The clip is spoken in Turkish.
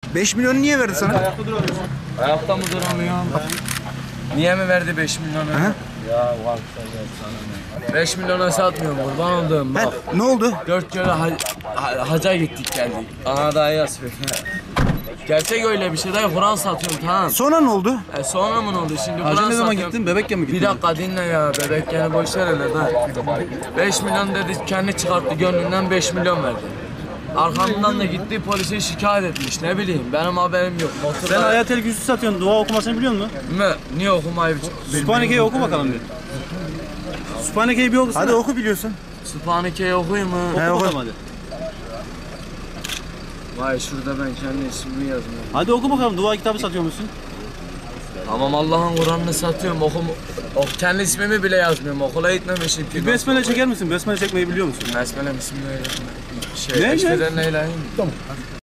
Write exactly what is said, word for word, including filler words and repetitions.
beş milyonu niye verdi sana? Ayakta duramıyorsun. Ayakta mı duramıyorum? Niye mi verdi beş milyonu? Hı? Ya varsa gel sana ne? beş milyona satmıyorum kurban olduğum bak. Ben, ne oldu? Dört kere ha ha haca gittik geldik. Ana daha yazıyor. Gerçek öyle bir şey değil. Kur'an satıyorum tamam. Sonra ne oldu? E sonra mı ne oldu şimdi? Hacı Kur'an ne zaman satıyorum. gittin? Bebekken mi gittin? Bir dakika dinle ya bebek yani boş ver hele da. beş milyon dedi kendi çıkarttı gönlünden beş milyon verdi. Arkamdan da gitti polise şikayet etmiş ne bileyim benim haberim yok. Motorda... Sen Ayatel Kürsü satıyorsun. Dua okumasını biliyor musun? Mi? Niye okumayı Sübhaneke'yi oku bakalım bir. Sübhaneke'yi bir okusana. Hadi oku biliyorsun. Sübhaneke'yi okuyayım mı? Oku He, oku. bakalım hadi. Vay şurada ben kendi ismimi yazmıyorum. Hadi oku bakalım. Dua kitabı satıyor musun? Tamam Allah'ın Kur'an'ını satıyorum okum. O, kendi ismimi bile yazmıyorum okula gitmemişim ki. Bir besmele çeker misin? Besmele çekmeyi biliyor musun? Besmele bismillah. Şey, Ne? eşveden neyleyim. Tamam.